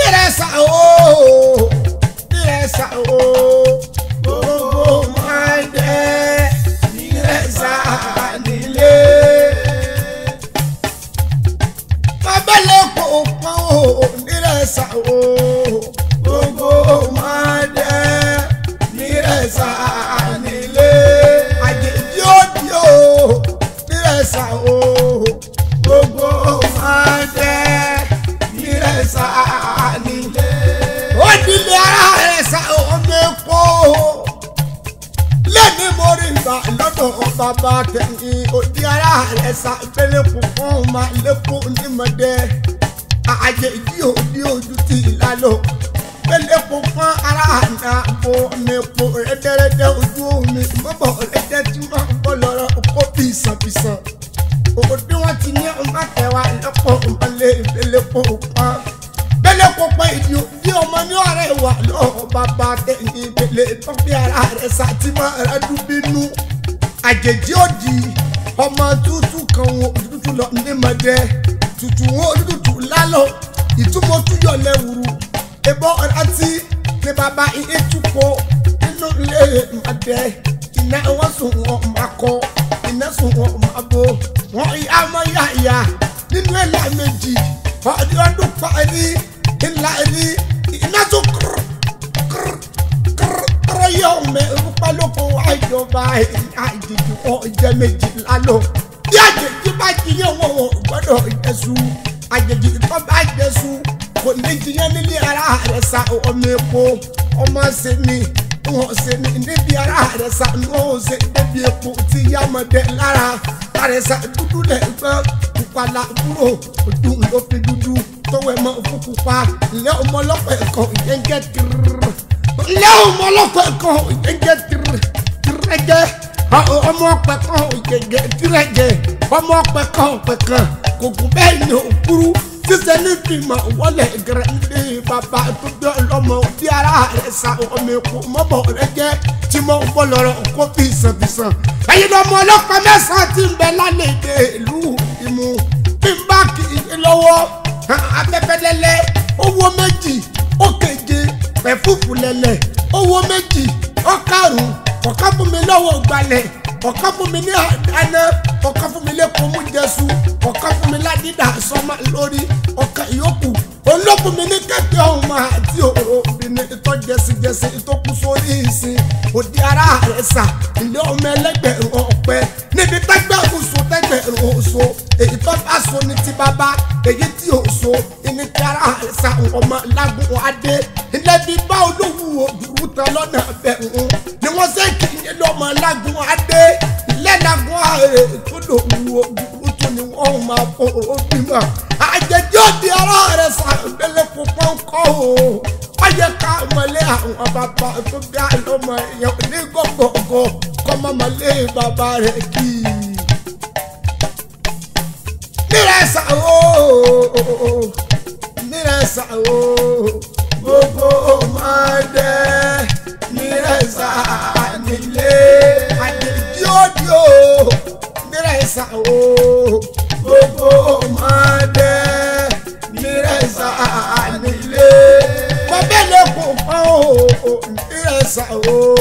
nírẹ̀sà o nírẹ̀sà o gbogbo máa jẹ́ nírẹ̀sà nílé. Abẹ́lẹ̀ kò pọ́n o nírẹ̀sà o gbogbo máa jẹ́ nírẹ̀sà nílé. Àjèjì òdì o nírẹ̀sà o gbogbo máa jẹ́ nírẹ̀sà nílé. Ó dilé ara rẹ̀ sá ọmọ epo lẹ́ni mo rí ìgbà lọ́dọ̀ bàbá tẹ̀yìn. Òdi ara rẹ̀ sá gbélé fún máa lépo onímọ̀dé. Àjèjì òdi ojú ti ìlàlọ́ gbélé fún ara àná bo mẹ́po rẹ́dẹ́rẹ́dẹ́ ojú omi mọ́bọ̀ rẹ́dẹ́ tí wọ́n ń bọ̀ lọ́rọ̀ kó bìsànbìsàn. Òdi wọn ti ní ọmọ tẹ̀wá lọ́pọ̀ ọmọlé ìgbélé fún pa. Bẹ́lẹ̀ kò pẹ́ ìdí òdi ọmọ ní ọ̀rẹ́ wà lọ́wọ́ bàbá tẹ̀yìn ìbẹ̀lẹ̀ tó fi ara rẹ̀ sá tí máa rẹ̀ dùn bínú. Àjèjì òdi ọmọ tútù kan wo òtútù lọ ní mọ̀dẹ́ tútù wọn òtútù lálọ́ ìtumọ̀ tún yọ lẹ́wùrú. Ebọ́ ọ̀rántí ní bàbá ìyẹn túpọ̀ nínú ilé mọ̀dẹ́ iná wọn sùn wọn máa kọ́ iná sùn wọn máa bọ̀ wọn ìyá ọmọ yáyà nínú ẹ̀là méjì ọdún parí ńlá rí iná tó kúrò yọ mẹ́rin pálọ́kọ̀ àjọba àjèjì wọn jẹ́ méjì lálọ́. Bí àjèjì bá jiyàn wọn gbọ́dọ̀ jẹ́sù àjèjì tó bá jẹ́sù kò ní jiyàn nílé ara rẹ̀ sá ọmọ epo ọmọ sẹ́ni wọ́n sẹ́ni níbi ara rẹ̀ sá wọ́n ṣe débi epo tí yàmọ̀dé lára rẹ̀ sá dúdú lẹ́gbẹ́ pupa kúrò ojú ló fi dúdú tọwọ́ ẹ̀ mọ́ fún pupa. Ilé ọmọ ọlọ́pàá ẹ̀kọ́ ìyẹ́ngẹ́ tìrìrì ilé ọmọ ọlọ́pàá ẹ̀kọ́ ìyẹ́ngẹ́ tìrìrẹ́gẹ́ ọmọ ọpẹ kan ìgègè tìrẹ́gẹ́ ọmọ ọpẹ kan kò gùn bẹ́ẹ̀ ni òkúrú sísẹ ní fìmọ̀ wọlé gẹ̀rẹ́ndé bàbá tó bí ọlọ́mọ bí ara rẹ̀ sá ọmọ èkó mọ́bọ̀ rẹ̀ jẹ́ tí mo ń bọ̀ lọ́rọ̀ kó fìsàn. Ẹ̀yin lọ́mọ ọlọ́pàá mẹ́sàn-án ti ń bẹ lálẹ́ èdè ìlú ìmú bí n bá kì í lọ́wọ́ afẹ́fẹ́ lẹ́lẹ́ owó méjì ó keje pẹ̀fúfù lẹ́lẹ̀ owó méjì ó karùn-ún ọ̀kan fún mi lọ́wọ́ gbalẹ̀ ọ̀kan fún mi ní àdáná ọ̀kan fún mi lẹ́kọ̀ọ́ mú jẹ́sù ọ̀kan fún mi ládìdá sọ́mà lórí ọ̀kan ìyókù olókùn mi ní kẹ́kẹ́ ọ̀hún àti obìnrin ìtọ́ jẹsìjẹsì ìtọ́kù sórí ìsìn. Òdi ara rẹ̀ sà ilé ọmọ ẹlẹ́gbẹ̀rún ọ̀pẹ níbi tẹ́gbẹ̀rún so tẹ́gbẹ̀rún oṣù èyí tó bá so ní ti bàbá èyí tí ò so ní ti ara rẹ̀ sà ọmọ lágùn adé ilé bí bá olówó òdùrú tán lọ́nà bẹ̀rún ni wọ́n ṣe kì í lọ́mọ lágùn adé ilé lágùn ààrẹ tó lòwú òdùrú tó ni wọ́n máa fọ òbímọ. Àjèjì òdi ara rẹ̀ sà ìbẹ̀lẹ̀ kò pọ́nkọ́ o ọyẹ ká mọ̀lẹ́ àwọn bàbá tó bí àlọ́mọ èèyàn ní gọ́gọ́gọ́ kọ́ mọ̀lẹ́ bàbá rẹ̀ kì í. Nírẹ̀sà o nírẹ̀sà o gbogbo máa jẹ́ nírẹ̀sà nílé. Àjèjì òdi o nírẹ̀sà o gbogbo máa jẹ́ nírẹ̀sà nílé. Bẹ́lẹ̀ kò pọ́n o nírẹ̀sà o